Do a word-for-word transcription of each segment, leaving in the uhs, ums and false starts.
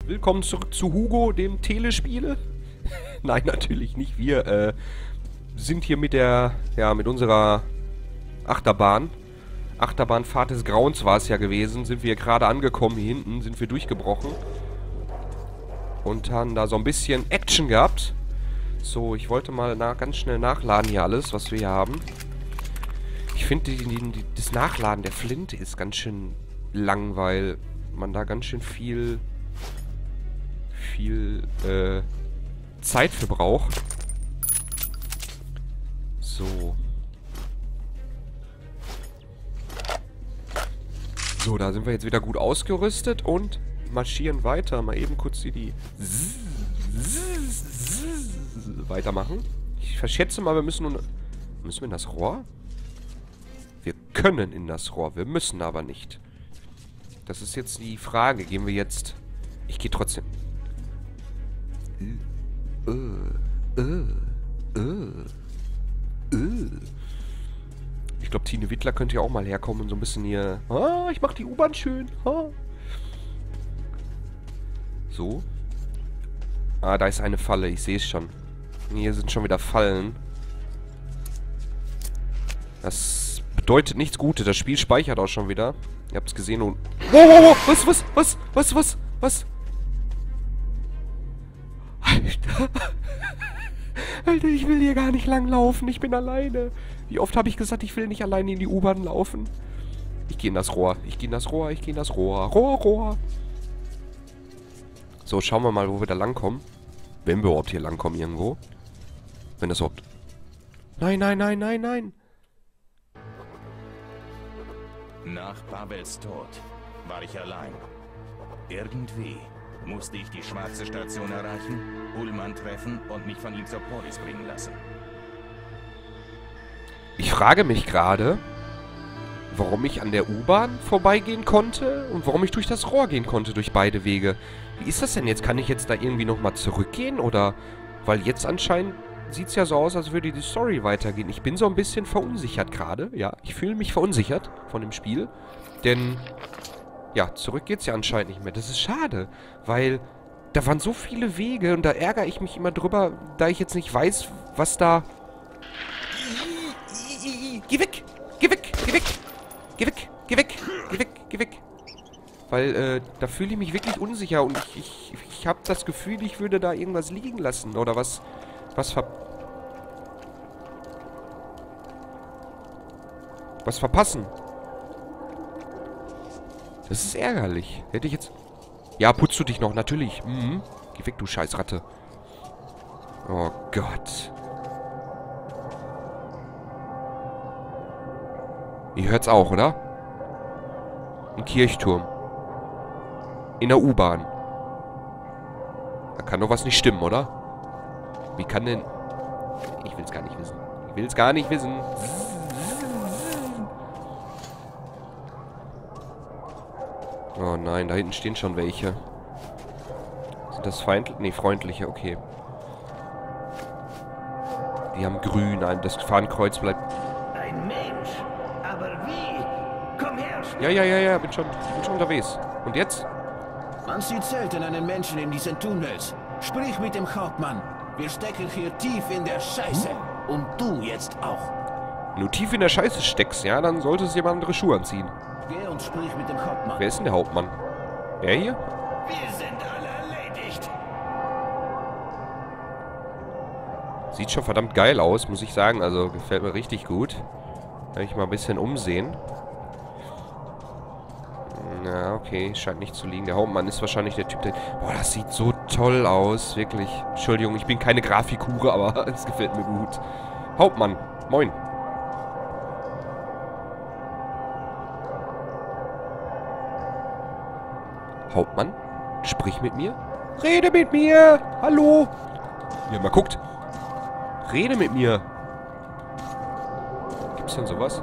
Willkommen zurück zu Hugo, dem Telespiel. Nein, natürlich nicht. Wir äh, sind hier mit der, ja, mit unserer Achterbahn. Achterbahnfahrt des Grauens war es ja gewesen. Sind wir gerade angekommen hier hinten, sind wir durchgebrochen. Und haben da so ein bisschen Action gehabt. So, ich wollte mal nach, ganz schnell nachladen hier alles, was wir hier haben. Ich finde, die, die, die, das Nachladen der Flinte ist ganz schön lang, weil man da ganz schön viel, viel äh, Zeit für braucht. So. So, da sind wir jetzt wieder gut ausgerüstet und marschieren weiter. Mal eben kurz hier die weitermachen. Ich verschätze mal, wir müssen nun... Müssen wir in das Rohr? Wir können in das Rohr, wir müssen aber nicht. Das ist jetzt die Frage. Gehen wir jetzt... Ich gehe trotzdem... Äh, äh, äh, äh. Ich glaube, Tine Wittler könnte ja auch mal herkommen und so ein bisschen hier... Ah, ich mach die U-Bahn schön. Ah. So. Ah, da ist eine Falle. Ich sehe es schon. Hier sind schon wieder Fallen. Das bedeutet nichts Gutes. Das Spiel speichert auch schon wieder. Ihr habt es gesehen und... Wow, wow, wow. Was, was, was, was, was, was? Alter. Alter, ich will hier gar nicht lang laufen. Ich bin alleine. Wie oft habe ich gesagt, ich will nicht alleine in die U-Bahn laufen? Ich gehe in das Rohr. Ich gehe in das Rohr. Ich gehe in das Rohr. Rohr, Rohr. So, schauen wir mal, wo wir da langkommen. Wenn wir überhaupt hier langkommen irgendwo. Wenn das überhaupt... Nein, nein, nein, nein, nein. Nach Babels Tod war ich allein. Irgendwie musste ich die schwarze Station erreichen, Ullmann treffen und mich von ihm zur Polis bringen lassen. Ich frage mich gerade, warum ich an der U-Bahn vorbeigehen konnte und warum ich durch das Rohr gehen konnte, durch beide Wege. Wie ist das denn jetzt? Kann ich jetzt da irgendwie nochmal zurückgehen? Oder, weil jetzt anscheinend sieht es ja so aus, als würde die Story weitergehen. Ich bin so ein bisschen verunsichert gerade, ja. Ich fühle mich verunsichert von dem Spiel, denn, ja, zurück geht's ja anscheinend nicht mehr. Das ist schade, weil da waren so viele Wege und da ärgere ich mich immer drüber, da ich jetzt nicht weiß, was da... Geh weg! Geh weg! Geh weg! Geh weg! Geh weg! Geh weg! Geh weg! Weil, äh, da fühle ich mich wirklich unsicher und ich, ich, ich habe das Gefühl, ich würde da irgendwas liegen lassen oder was, was ver... Was verpassen. Das ist ärgerlich. Hätte ich jetzt... Ja, putzt du dich noch, natürlich. Mhm. Geh weg, du Scheißratte. Oh Gott. Ihr hört's auch, oder? Ein Kirchturm. In der U-Bahn. Da kann doch was nicht stimmen, oder? Wie kann denn... Ich will's gar nicht wissen. Ich will's gar nicht wissen. Oh nein, da hinten stehen schon welche. Sind das feindliche? Nee, freundliche, okay. Die haben grün. Nein, das Fahnenkreuz bleibt... Ein Mensch? Aber wie? Komm her, Ja, ja, ja, ja, bin schon, bin schon unterwegs. Und jetzt? man sieht selten einen Menschen in diesen Tunnels. Sprich mit dem Hauptmann. Wir stecken hier tief in der Scheiße. Und du jetzt auch. Wenn du tief in der Scheiße steckst, ja, dann solltest du jemand andere Schuhe anziehen. Geh und sprich mit dem Hauptmann. Wer ist denn der Hauptmann? Der hier? Wir sind alle erledigt. Sieht schon verdammt geil aus, muss ich sagen. Also, gefällt mir richtig gut. Kann ich mal ein bisschen umsehen. Na, okay. Scheint nicht zu liegen. Der Hauptmann ist wahrscheinlich der Typ, der... Boah, das sieht so toll aus. Wirklich. Entschuldigung, ich bin keine Grafikhure, aber es gefällt mir gut. Hauptmann. Moin. Hauptmann? Sprich mit mir? Rede mit mir! Hallo! Ja, mal guckt. Rede mit mir. Gibt's denn sowas?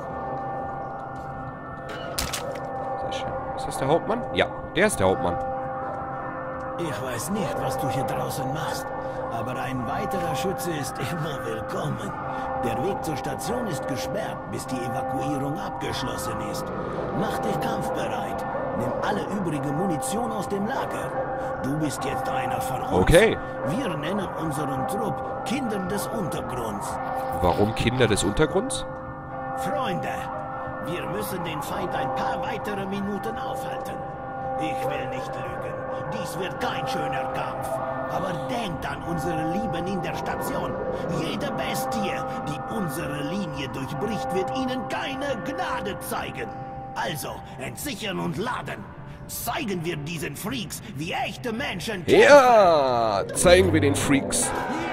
Sehr schön. Ist das der Hauptmann? Ja, der ist der Hauptmann. Ich weiß nicht, was du hier draußen machst, aber ein weiterer Schütze ist immer willkommen. Der Weg zur Station ist gesperrt, bis die Evakuierung abgeschlossen ist. Mach dich kampfbereit. Nimm alle übrige Munition aus dem Lager. Du bist jetzt einer von uns. Okay. Wir nennen unseren Trupp Kinder des Untergrunds. Warum Kinder des Untergrunds? Freunde, wir müssen den Feind ein paar weitere Minuten aufhalten. Ich will nicht lügen. Dies wird kein schöner Kampf. Aber denkt an unsere Lieben in der Station. Jede Bestie, die unsere Linie durchbricht, wird ihnen keine Gnade zeigen. Also, entsichern und laden. Zeigen wir diesen Freaks, wie echte Menschen kämpfen. Ja, zeigen wir den Freaks.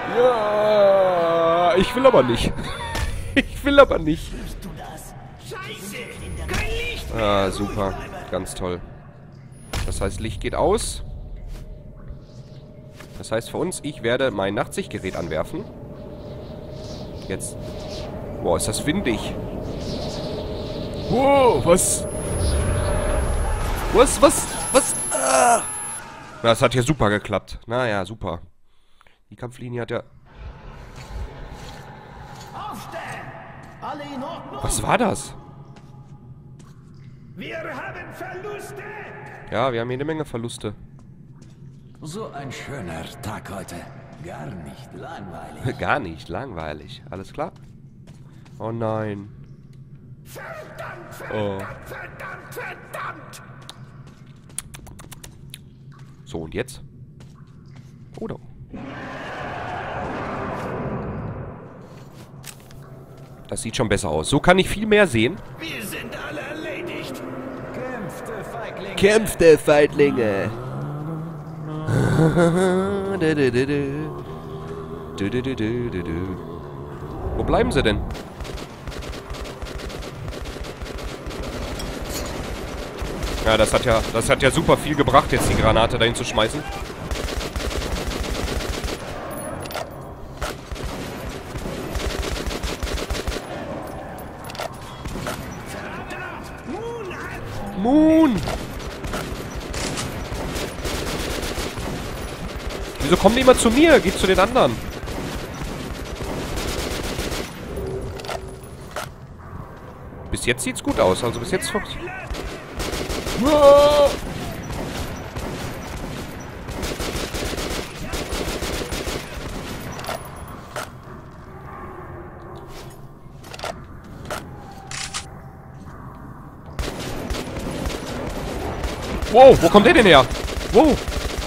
Ja, ich will aber nicht. Ich will aber nicht. Hörst du das? Scheiße! Kein Licht! Ah, super. Ganz toll. Das heißt, Licht geht aus. Das heißt für uns, ich werde mein Nachtsichtgerät anwerfen. Jetzt. Boah, ist das windig. Wow, was? Was, was, was? Ah. Das hat hier super geklappt. Naja, super. Die Kampflinie hat ja... Aufstehen! Alle in Ordnung? Was war das? Wir haben Verluste! Ja, wir haben hier eine Menge Verluste. So ein schöner Tag heute. Gar nicht langweilig. Gar nicht langweilig. Alles klar? Oh nein. Verdammt, Oh. verdammt, verdammt, verdammt! So, und jetzt? Oder? Das sieht schon besser aus. So kann ich viel mehr sehen. Wir sind alle erledigt! Kämpfte Feiglinge. Kämpfte Feiglinge. Wo bleiben sie denn? Ja, das hat ja, das hat ja super viel gebracht, jetzt die Granate dahin zu schmeißen. Moon! Wieso kommen die immer zu mir? Geht zu den anderen. Bis jetzt sieht's gut aus. Also bis jetzt... Wow. Wow, wo kommt der denn her? Wow.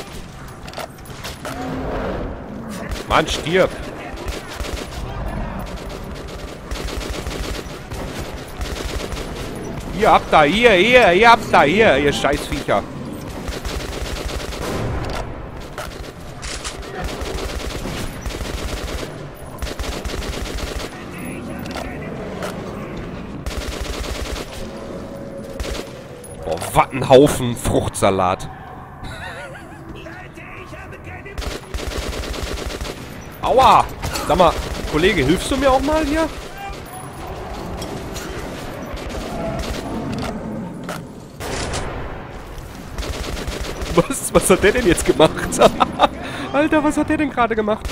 Mann, stirb. Ihr habt da, hier, hier, ihr habt da, hier, ihr Scheißviecher. Boah, was ein Haufen Fruchtsalat. Aua! Sag mal, Kollege, hilfst du mir auch mal hier? Was? Was hat der denn jetzt gemacht? Alter, was hat der denn gerade gemacht?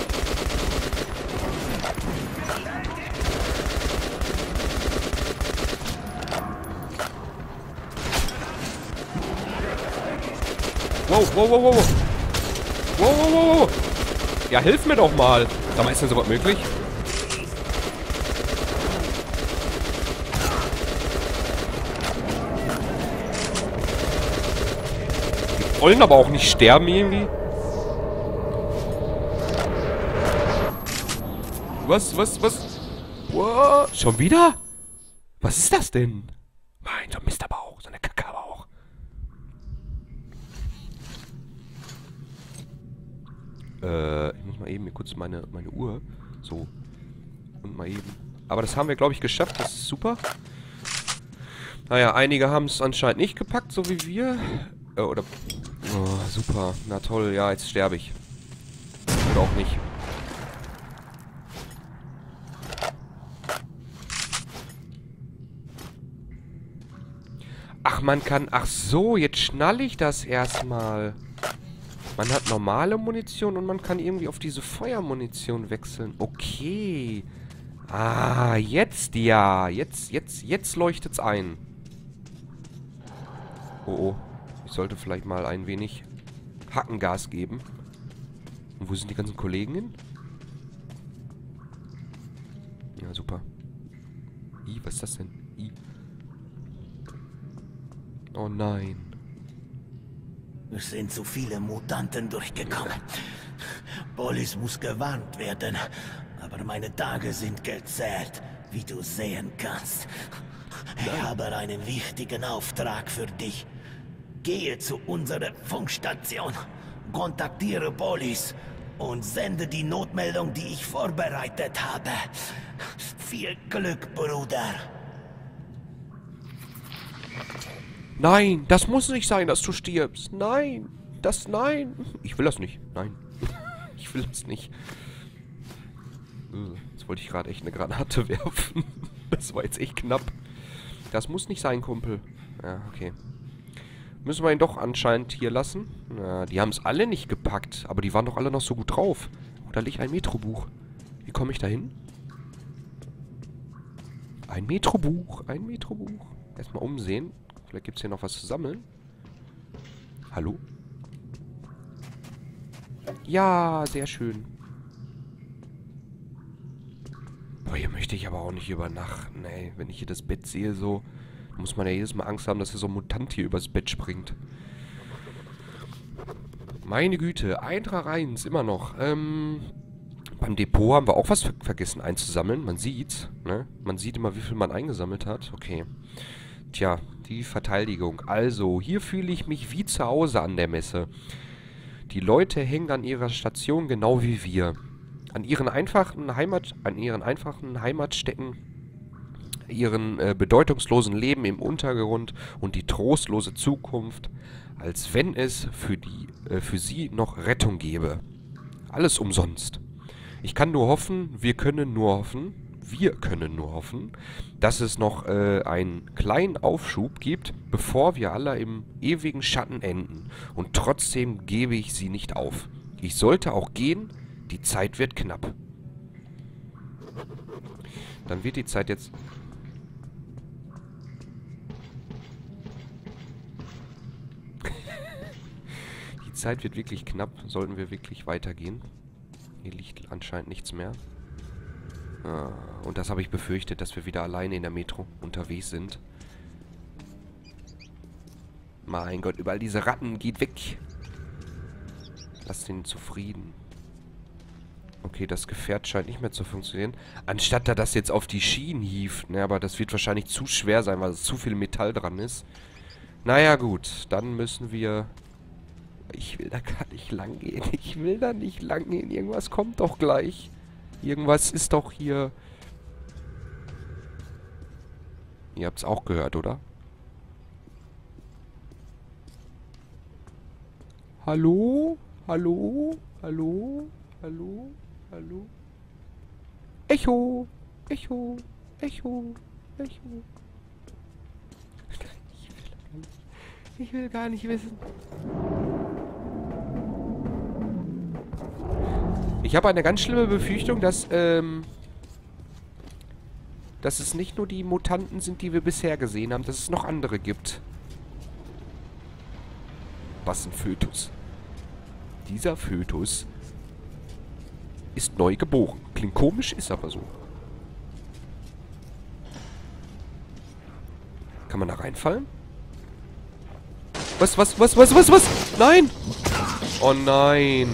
Wow, wow, wow, wow. Wow, wow, wow, wow. Ja, hilf mir doch mal. Sag mal, ist denn sowas möglich? Die wollen aber auch nicht sterben irgendwie. Was, was, was? Wow. Schon wieder? Was ist das denn? Mein, so ein Mist aber auch. So eine Kacke aber auch. Äh, ich muss mal eben hier kurz meine, meine Uhr. So. Und mal eben. Aber das haben wir, glaube ich, geschafft. Das ist super. Naja, einige haben es anscheinend nicht gepackt, so wie wir. Äh, oder... Oh, super. Na toll. Ja, jetzt sterbe ich. Oder auch nicht. Ach, man kann... Ach so, jetzt schnalle ich das erstmal. Man hat normale Munition und man kann irgendwie auf diese Feuermunition wechseln. Okay. Ah, jetzt ja. Jetzt, jetzt, jetzt leuchtet's ein. Oh, oh. Ich sollte vielleicht mal ein wenig Hackengas geben. Und wo sind die ganzen Kollegen hin? Ja, super. I, was ist das denn? I. Oh nein. Es sind zu viele Mutanten durchgekommen. Polis muss gewarnt werden. Aber meine Tage sind gezählt, wie du sehen kannst. Ich habe einen wichtigen Auftrag für dich. Gehe zu unserer Funkstation, kontaktiere Polis und sende die Notmeldung, die ich vorbereitet habe. Viel Glück, Bruder. Nein, das muss nicht sein, dass du stirbst. Nein, das, nein. Ich will das nicht. Nein. Ich will das nicht. Jetzt wollte ich gerade echt eine Granate werfen. Das war jetzt echt knapp. Das muss nicht sein, Kumpel. Ja, okay. Müssen wir ihn doch anscheinend hier lassen. Ja, die haben es alle nicht gepackt. Aber die waren doch alle noch so gut drauf. Oh, da liegt ein Metrobuch. Wie komme ich da hin? Ein Metrobuch. Ein Metrobuch. Erstmal umsehen. Vielleicht gibt es hier noch was zu sammeln. Hallo? Ja, sehr schön. Boah, hier möchte ich aber auch nicht übernachten, ey. Wenn ich hier das Bett sehe, so, muss man ja jedes Mal Angst haben, dass hier so ein Mutant hier übers Bett springt. Meine Güte, Eintrag eins, immer noch. Ähm, beim Depot haben wir auch was ver vergessen einzusammeln. Man sieht's, ne? Man sieht immer, wie viel man eingesammelt hat. Okay. Tja, die Verteidigung. Also, hier fühle ich mich wie zu Hause an der Messe. Die Leute hängen an ihrer Station genau wie wir. An ihren einfachen Heimat, an ihren einfachen Heimatstätten, ihren äh, bedeutungslosen Leben im Untergrund und die trostlose Zukunft, als wenn es für die, äh, für sie noch Rettung gäbe. Alles umsonst. Ich kann nur hoffen, wir können nur hoffen, wir können nur hoffen, dass es noch äh, einen kleinen Aufschub gibt, bevor wir alle im ewigen Schatten enden. Und trotzdem gebe ich sie nicht auf. Ich sollte auch gehen, die Zeit wird knapp. Dann wird die Zeit jetzt... Die Zeit wird wirklich knapp. Sollten wir wirklich weitergehen. Hier liegt anscheinend nichts mehr. Ah, und das habe ich befürchtet, dass wir wieder alleine in der Metro unterwegs sind. Mein Gott, überall diese Ratten. Geht weg. Lasst ihn zufrieden. Okay, das Gefährt scheint nicht mehr zu funktionieren. Anstatt er das jetzt auf die Schienen hieft. Ne, aber das wird wahrscheinlich zu schwer sein, weil es zu viel Metall dran ist. Naja, gut. Dann müssen wir... Ich will da gar nicht lang gehen. Ich will da nicht lang gehen. Irgendwas kommt doch gleich. Irgendwas ist doch hier... Ihr habt es auch gehört, oder? Hallo? Hallo? Hallo? Hallo? Hallo? Echo! Echo! Echo! Echo! Ich will gar nicht, ich will gar nicht wissen. Ich habe eine ganz schlimme Befürchtung, dass, ähm... dass es nicht nur die Mutanten sind, die wir bisher gesehen haben, dass es noch andere gibt. Was ein Fötus. Dieser Fötus ist neu geboren. Klingt komisch, ist aber so. Kann man da reinfallen? Was, was, was, was, was, was? Nein! Oh nein!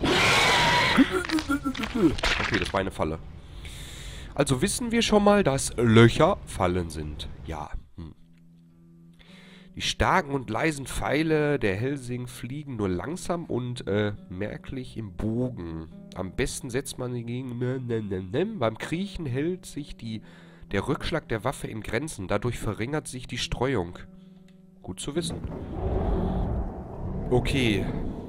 Okay, das war eine Falle. Also wissen wir schon mal, dass Löcher Fallen sind. Ja. Hm. Die starken und leisen Pfeile der Helsing fliegen nur langsam und äh, merklich im Bogen. Am besten setzt man sie gegen... Ne, ne, ne, ne. Beim Kriechen hält sich die, der Rückschlag der Waffe in Grenzen. Dadurch verringert sich die Streuung. Gut zu wissen. Okay.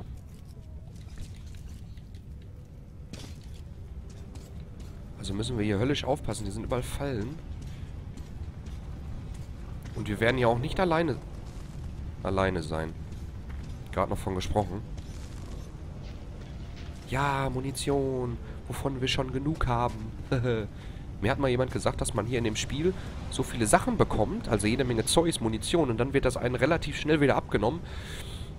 Also müssen wir hier höllisch aufpassen. Hier sind überall Fallen. Und wir werden ja auch nicht alleine... alleine sein. Gerade noch von gesprochen. Ja, Munition. Wovon wir schon genug haben. Mir hat mal jemand gesagt, dass man hier in dem Spiel so viele Sachen bekommt. Also jede Menge Zeugs, Munition. Und dann wird das einen relativ schnell wieder abgenommen.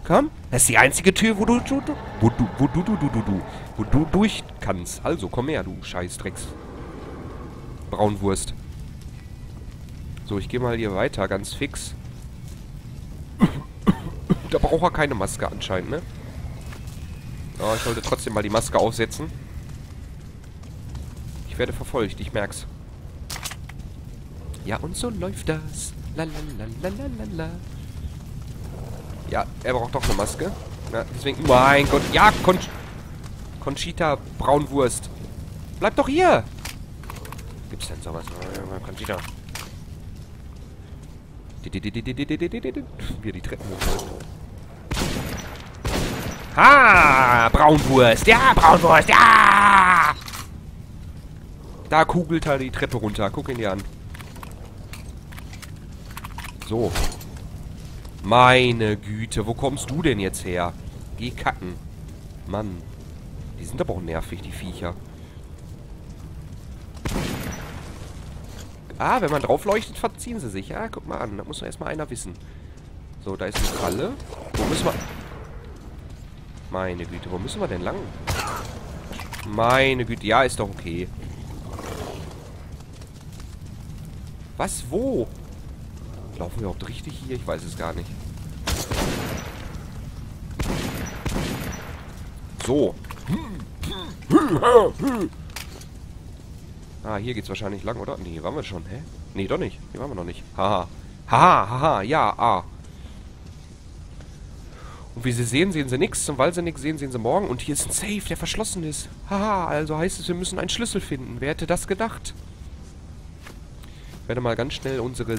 Komm. Das ist die einzige Tür, wo du, du, du wo du, wo du, du, du, du, du, wo du durch kannst. Also, komm her, du Scheißdrecks. Braunwurst. So, ich gehe mal hier weiter, ganz fix. Da braucht er keine Maske anscheinend, ne? Oh, ich sollte trotzdem mal die Maske aufsetzen. Ich werde verfolgt, ich merk's. Ja, und so läuft das. Lalalalalalala. Ja, er braucht doch eine Maske. Ja, deswegen... Mein Gott. Ja, Con Conchita Braunwurst. Bleib doch hier. Gibt's denn sowas? Conchita. Wie er die Treppen hochläuft. Ha! Braunwurst. Ja, Braunwurst. Ja! Da kugelt er die Treppe runter. Guck ihn dir an. So. Meine Güte, wo kommst du denn jetzt her? Geh kacken. Mann. Die sind aber auch nervig, die Viecher. Ah, wenn man drauf leuchtet, verziehen sie sich. Ja, guck mal an. Da muss doch erstmal einer wissen. So, da ist eine Kralle. Wo müssen wir... Meine Güte, wo müssen wir denn lang? Meine Güte, ja, ist doch okay. Was? Wo? Laufen wir überhaupt richtig hier? Ich weiß es gar nicht. So. Ah, hier geht's wahrscheinlich lang, oder? Nee, waren wir schon, hä? Nee, doch nicht. Hier waren wir noch nicht. Haha. Haha, haha, ja, ah. Und wie sie sehen, sehen sie nichts. Und weil sie nichts sehen, sehen sie morgen. Und hier ist ein Safe, der verschlossen ist. Haha, also heißt es, wir müssen einen Schlüssel finden. Wer hätte das gedacht? Ich werde mal ganz schnell unsere...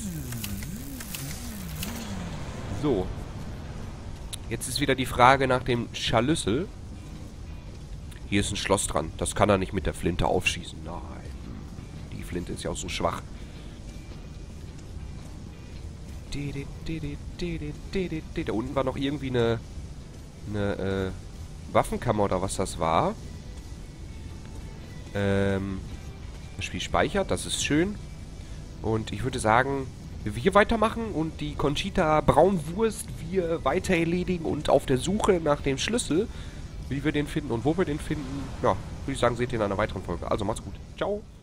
So. Jetzt ist wieder die Frage nach dem Scharlüssel. Hier ist ein Schloss dran. Das kann er nicht mit der Flinte aufschießen. Nein. Die Flinte ist ja auch so schwach. Da unten war noch irgendwie eine, eine äh, Waffenkammer oder was das war. Ähm, das Spiel speichert, das ist schön. Und ich würde sagen, wir weitermachen und die Conchita Braunwurst wir weiter erledigen und auf der Suche nach dem Schlüssel, wie wir den finden und wo wir den finden, ja, würde ich sagen, seht ihr in einer weiteren Folge. Also macht's gut. Ciao.